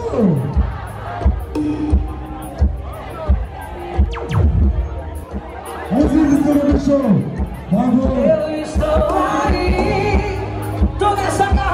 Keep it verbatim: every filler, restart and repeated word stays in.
Os vídeos estão no show. Eu estou aí, toda essa